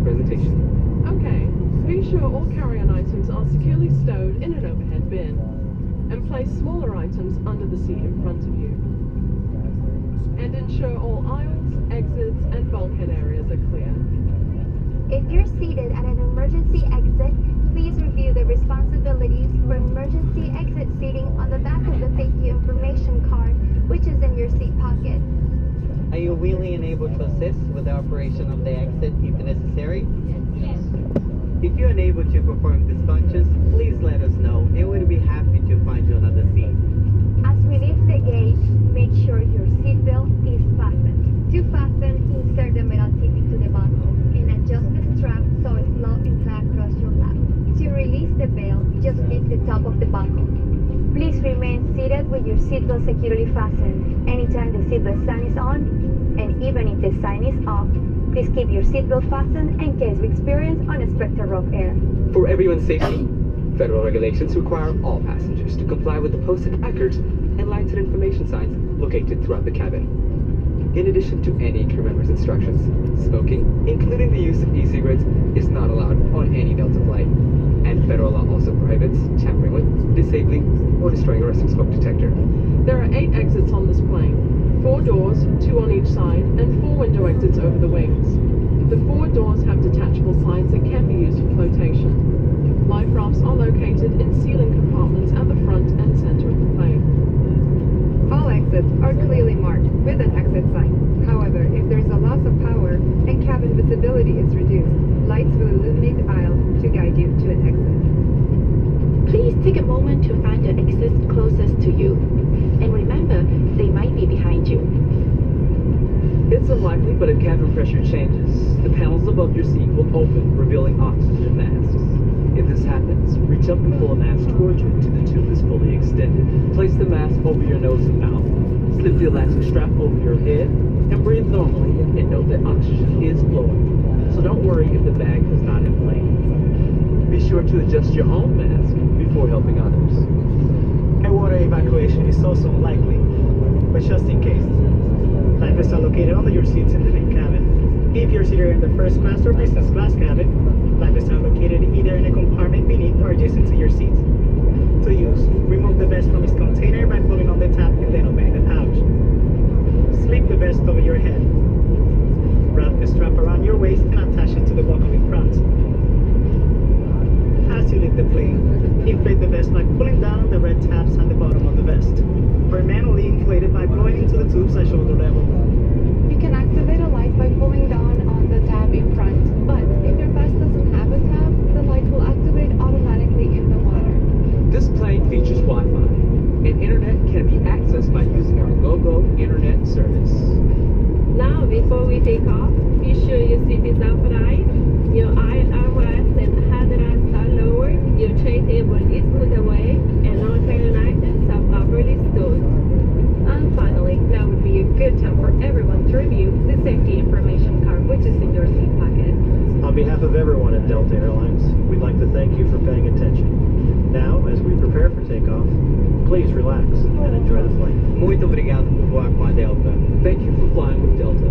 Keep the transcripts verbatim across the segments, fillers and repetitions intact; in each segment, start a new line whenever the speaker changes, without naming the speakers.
presentation.
Okay, be sure all carry-on items are securely stowed in an overhead bin, and place smaller items under the seat in front of you. And ensure all aisles, exits, and bulkhead areas are clear.
If you're seated at an emergency exit, please review the responsibilities for emergency exit seating on the back of the safety information card, which is in your seat pocket.
Are you willing and able to assist with the operation of the exit if necessary?
Yes.
If you're unable to perform these functions, please let us know and we'll be happy to find you another seat.
As we lift the gate, make sure your seatbelt is fastened. To fasten, insert the metal tip into the buckle and adjust the strap so it's low and flat across your lap. To release the belt, just lift the top of the buckle. Please remain seated with your seatbelt securely fastened. Anytime the seatbelt sign is on, and even if the sign is off, please keep your seatbelt fastened in case we experience unexpected rough air.
For everyone's safety, federal regulations require all passengers to comply with the posted placards and lighted information signs located throughout the cabin. In addition to any crew member's instructions, smoking, including the use of e-cigarettes, is not allowed on any Delta flight. And federal law also prohibits tampering with, disabling, or destroying a resting smoke detector.
There are eight exits on this plane. Four doors, two on each side, and four window exits over the wings. The four doors have detachable sides that can be used for flotation. Life rafts are located in ceiling compartments at the front and center of the plane.
All exits are clearly marked with an exit sign. However, if there is a loss of power and cabin visibility is reduced, lights will illuminate the aisle to guide you to an exit.
Please take a moment to find the exits closest to you. And remember, they might be behind you.
It's unlikely, but if cabin pressure changes, the panels above your seat will open, revealing oxygen masks. If this happens, reach up and pull a mask towards you until the tube is fully extended. Place the mask over your nose and mouth. Slip the elastic strap over your head and breathe normally, and note that oxygen is flowing. So don't worry if the bag does not inflate. Be sure to adjust your own mask before helping others.
A water evacuation is also unlikely, but just in case. Life vests are located under your seats in the main cabin. If you're seated in the first class or business class cabin, life vests are located either in a compartment beneath or adjacent to your seat. To use, remove the vest from its container by pulling on the tab and then opening the pouch. Slip the vest over your head. Wrap the strap around your waist and attach it to the buckle in front. As you leave the plane, inflate the vest by pulling down the red tabs at the bottom of the vest, or manually inflate it by blowing into the tubes at shoulder level.
You can activate a light by pulling down on the tab in front, but if your vest doesn't have a tab, the light will activate automatically in the water.
This plane features Wi-Fi, and internet can be accessed by using our GoGo internet service.
Now, before we take off, be sure your seat is upright, your eyes are rest and hand rest are lowered, your tray table is put away, and all carry-on items are properly stored. And finally, now would be a good time for everyone to review the safety information card, which is in your seat pocket.
On behalf of everyone at Delta Airlines, we'd like to thank you for paying attention. Now, as we prepare for takeoff, please relax and enjoy the flight.
Muito obrigado por voar com a Delta.
Thank you for flying with Delta.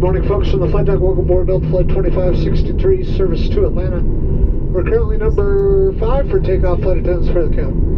Good morning, folks, from the flight deck. Welcome aboard Delta Flight twenty-five sixty-three, service to Atlanta. We're currently number five for takeoff. Flight attendants for the cab.